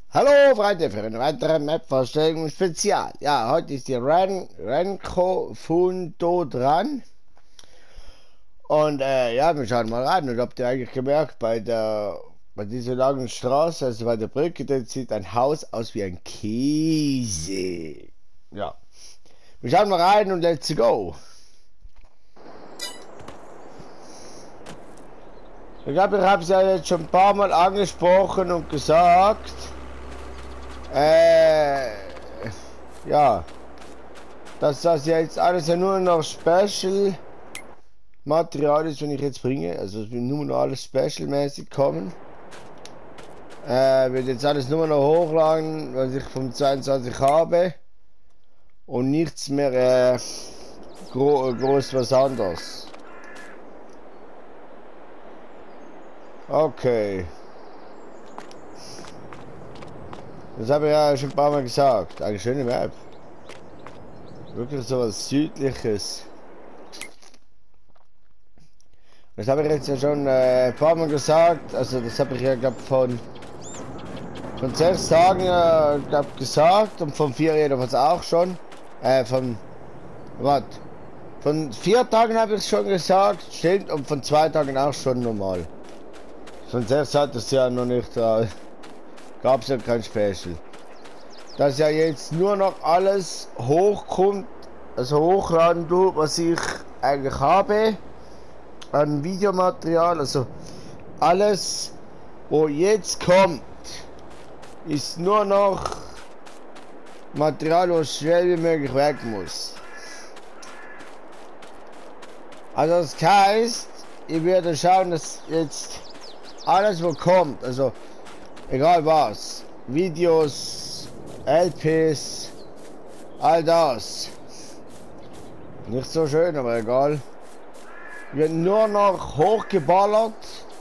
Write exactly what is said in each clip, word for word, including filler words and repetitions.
Hallo Freunde, für eine weitere Map-Vorstellung Spezial. Ja, heute ist die Ren Renko Fundo dran. Und äh, ja, wir schauen mal rein. Und habt ihr eigentlich gemerkt, bei der bei dieser langen Straße, also bei der Brücke, da sieht ein Haus aus wie ein Käse. Ja. Wir schauen mal rein und let's go. Ich glaube, ich habe es ja jetzt schon ein paar Mal angesprochen und gesagt. Äh, ja, dass das jetzt alles ja nur noch Special Material ist, wenn ich jetzt bringe, also es wird nur noch alles Special-mäßig kommen. Äh, wird jetzt alles nur noch hochladen, was ich vom zweiundzwanzig habe und nichts mehr äh, gro groß was anderes. Okay. Das habe ich ja schon ein paar Mal gesagt. Eine schöne Map. Wirklich so was Südliches. Das habe ich jetzt ja schon äh, ein paar Mal gesagt. Also das habe ich ja glaube von von sechs Tagen äh, glaub, gesagt und von vier jedenfalls auch schon. Äh, von was? Von vier Tagen habe ich es schon gesagt, stimmt, und von zwei Tagen auch schon normal. Von sechs hat es ja noch nicht. Äh, Gab es ja kein Special. Dass ja jetzt nur noch alles hochkommt, also hochladen tut, was ich eigentlich habe an Videomaterial, also alles, wo jetzt kommt, ist nur noch Material, was schnell wie möglich weg muss. Also das heißt, ich werde schauen, dass jetzt alles, wo kommt, also egal was, Videos, L Ps, all das. Nicht so schön, aber egal. Wird nur noch hochgeballert.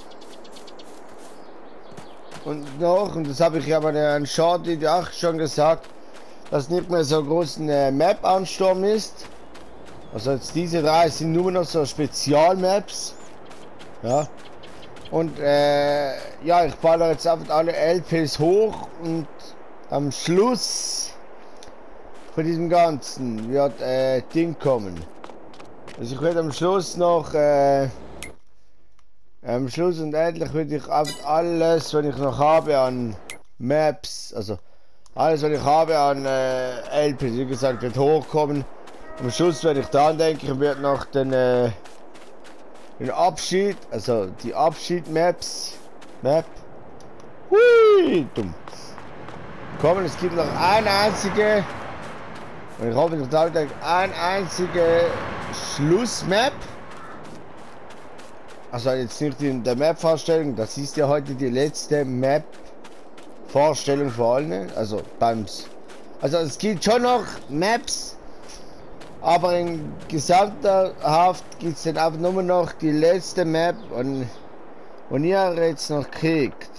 Und noch, und das habe ich ja bei der Shorty auch schon gesagt, dass nicht mehr so groß eine Map-Ansturm ist. Also jetzt diese drei sind nur noch so Spezialmaps. Ja. Und äh, ja, ich baller jetzt einfach alle L Ps hoch und am Schluss von diesem Ganzen wird äh, Ding kommen. Also ich werde am Schluss noch äh, am Schluss und endlich würde ich einfach alles, was ich noch habe an Maps, also alles, was ich habe an äh, L Ps, wie gesagt, wird hochkommen. Am Schluss werde ich dann, denke ich, wird noch den äh, den Abschied, also die Abschied-Maps, Map, hui, dumm, kommen. Es gibt noch eine einzige, und ich hoffe, ich denke, eine einzige Schlussmap. Also jetzt nicht in der Map-Vorstellung, das ist ja heute die letzte Map-Vorstellung vor allen, also beim, also es gibt schon noch Maps. Aber in gesamter Haft gibt es dann einfach nur noch die letzte Map und, und ihr jetzt noch kriegt,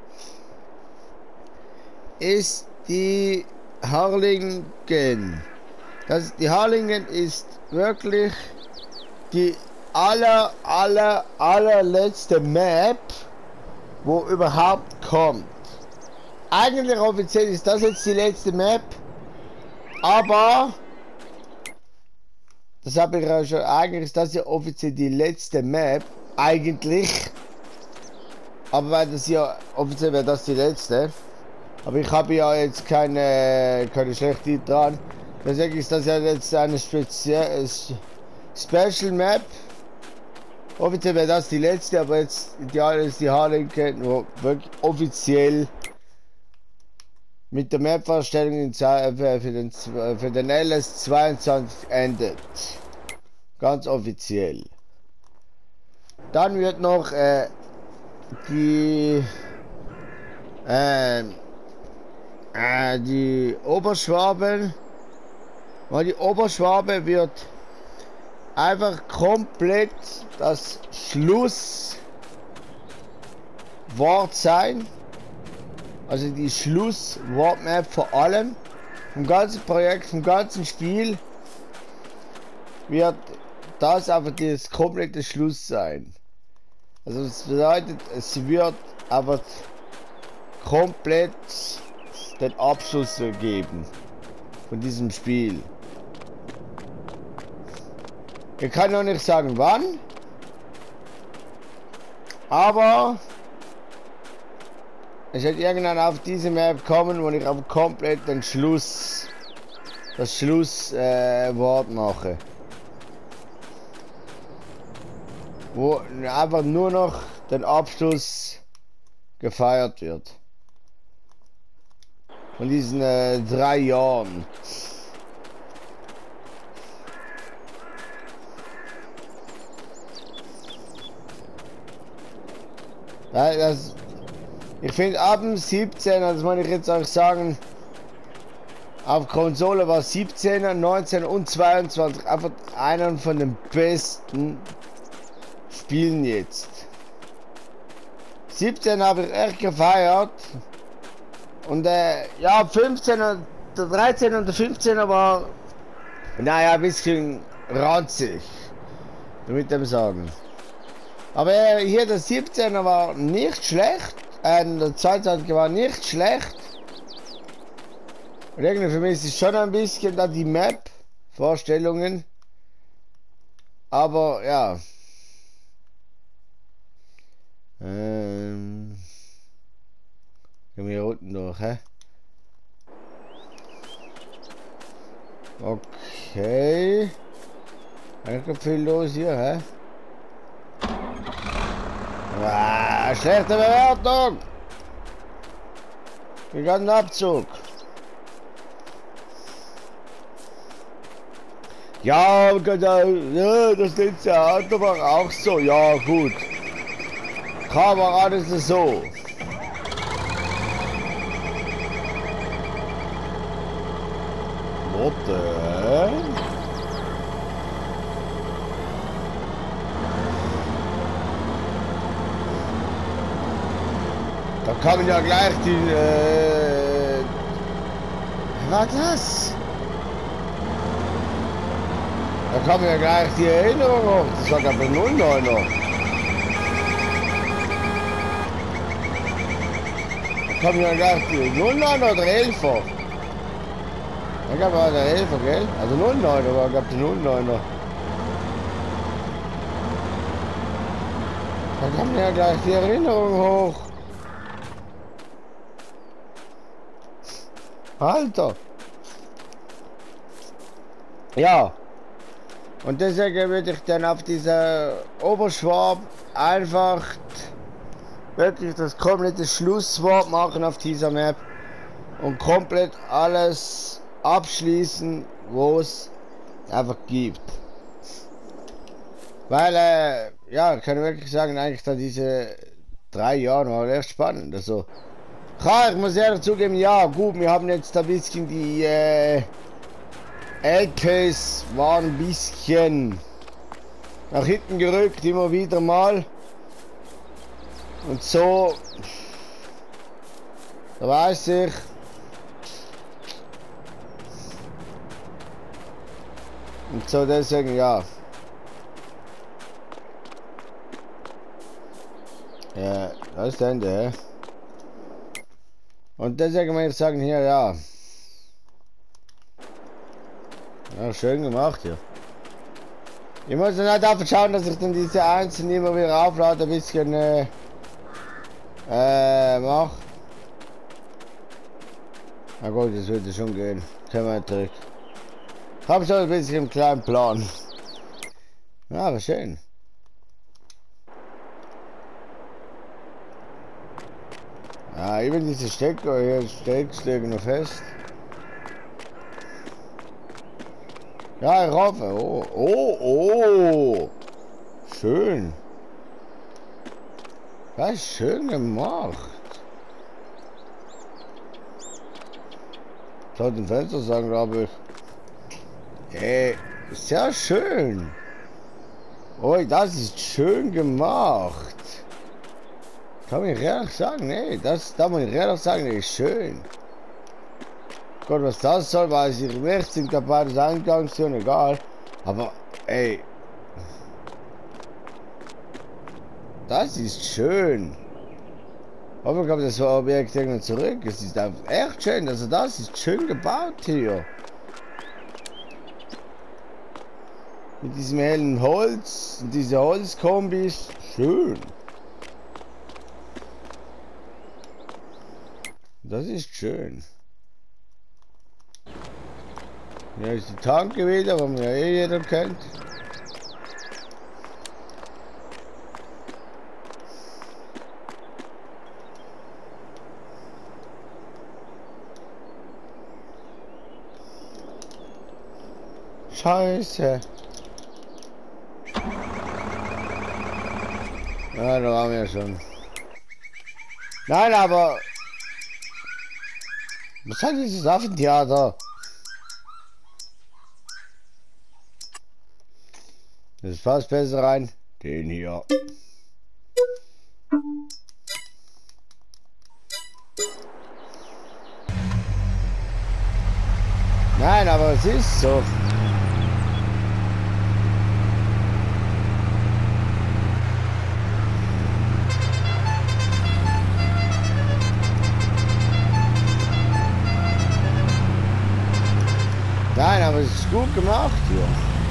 ist die Harlingen. Das, die Harlingen ist wirklich die aller, aller, allerletzte Map, wo überhaupt kommt. Eigentlich offiziell ist das jetzt die letzte Map, aber das habe ich ja schon, eigentlich ist das ja offiziell die letzte Map, eigentlich, aber weil das ja, offiziell wäre das die letzte, aber ich habe ja jetzt keine, keine schlechte dran, deswegen ist das ja jetzt eine spezielle, Special Map, offiziell wäre das die letzte, aber jetzt ideal ist die Harlingen, wo wirklich offiziell mit der Map-Vorstellung für den, für den L S zweiundzwanzig endet. Ganz offiziell. Dann wird noch äh, die äh, äh, die Oberschwaben, weil die Oberschwabe wird einfach komplett das Schlusswort sein. Also die Schlusswortmap vor allem vom ganzen Projekt, vom ganzen Spiel wird das aber das komplette Schluss sein. Also das bedeutet, es wird aber komplett den Abschluss geben von diesem Spiel. Ich kann noch nicht sagen wann, aber es wird irgendwann auf diese Map kommen, wo ich auch komplett den Schluss, das Schlusswort äh, mache. Wo einfach nur noch den Abschluss gefeiert wird. Von diesen äh, drei Jahren. Ja, das, ich finde ab dem siebzehn, das muss ich jetzt auch sagen, auf Konsole war siebzehner, neunzehn und zweiundzwanzig einfach einer von den besten Spielen jetzt. siebzehn habe ich echt gefeiert. Und äh, ja, fünfzehn, der dreizehn und der fünfzehner war, naja, ein bisschen ranzig, mit dem sagen. Aber äh, hier der siebzehner war nicht schlecht, äh, der zweiundzwanziger war nicht schlecht. Und irgendwie für mich ist es schon ein bisschen da die Map, Vorstellungen. Aber ja. Ähm. Gehen wir hier unten durch, hä? Okay. Eigentlich viel los hier, hä? Ah, schlechte Bewertung! Ich habe einen Abzug. Ja, genau, ja, das letzte Auto war auch so. Ja, gut. Kamera, das ist so. Warte. Da kann ja gleich die, äh... Was war das? Da kam ja gleich die Erinnerung hoch. Das war aber null neuner. Da kam ja gleich die null neuner oder elfer. Da gab es der elfer, gell? Also null neuner war, gab die null neuner. Da kam ja gleich die Erinnerung hoch. Alter. Ja. Und deswegen würde ich dann auf dieser Oberschwab einfach wirklich das komplette Schlusswort machen auf dieser Map und komplett alles abschließen, wo es einfach gibt. Weil, äh, ja, ich kann wirklich sagen, eigentlich da diese drei Jahre war echt spannend. Also, klar, ich muss ehrlich zugeben, ja, gut, wir haben jetzt ein bisschen die, äh, L Ks waren ein bisschen nach hinten gerückt, immer wieder mal. Und so, da weiß ich, und so deswegen, ja. Ja, das ist das Ende, hä? Und deswegen muss ich sagen, hier, ja. Ja, schön gemacht hier. Ich muss dann halt einfach schauen, dass ich dann diese einzelnen immer wieder auflade, ein bisschen äh, äh, mach. Na gut, das würde schon gehen. Können wir zurück. Ich habe schon ein bisschen einen kleinen Plan. Ja, aber schön. Ja, eben diese Stecker hier, steckst du noch fest. Ja, ich hoffe. Oh, oh, oh. Schön. Das ist schön gemacht. Ich sollte ein Fenster sagen, glaube ich. Ey, sehr schön. Oh, das ist schön gemacht. Kann ich ehrlich sagen, nee, das, da muss ich ehrlich sagen, das ist schön. Gott, was das soll, weiß ich nicht, sind dabei das Eingangstür, egal. Aber, ey. Das ist schön. Aber kommt das Objekt irgendwann zurück. Es ist einfach echt schön. Also das ist schön gebaut hier. Mit diesem hellen Holz und diese Holzkombis. Schön. Das ist schön. Ja, ist die Tanke wieder, wo man ja eh jeder kennt. Scheiße. Ja, da waren wir ja schon. Nein, aber... Was hat dieses Affentheater? Das passt besser rein. Den hier. Nein, aber es ist so. Nein, aber es ist gut gemacht hier.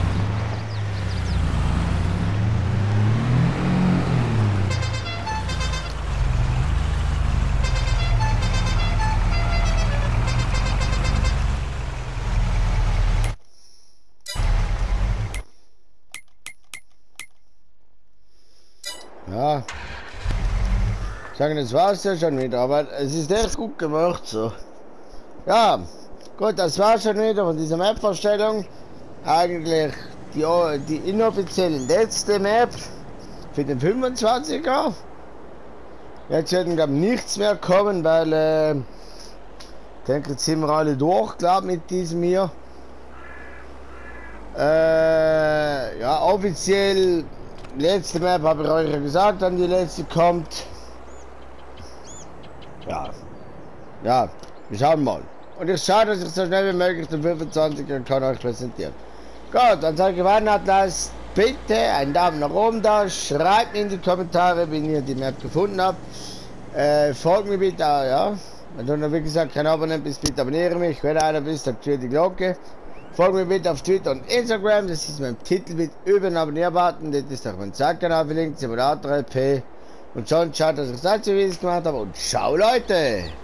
Ja. Sagen, das war's ja schon wieder, aber es ist echt gut gemacht so. Ja, gut, das war schon wieder von dieser Map-Vorstellung. Eigentlich die, die inoffizielle letzte Map für den fünfundzwanziger. Jetzt werden glaube ich nichts mehr kommen, weil äh, ich denke, jetzt sind wir alle durch, glaube mit diesem hier. Äh, ja, offiziell letzte Map habe ich euch ja gesagt, dann die letzte kommt. Ja, ja, wir schauen mal. Und ich schaue, dass ich so schnell wie möglich den fünfundzwanziger kann euch präsentieren. Gut, wenn es euch gefallen hat, lasst bitte einen Daumen nach oben da, schreibt mir in die Kommentare, wenn ihr die Map gefunden habt. Äh, folgt mir bitte, ja. Wenn du noch wie gesagt kein Abonnent bist, bitte abonniere mich. Wenn du einer bist, aktiviere die Glocke. Folgt mir bitte auf Twitter und Instagram, das ist mein Titelbild über den Abonnier-Button, das ist auch mein Zeitkanal verlinkt, Simulator L P. Und schon schaut, dass ich das Videos gemacht habe und ciao Leute!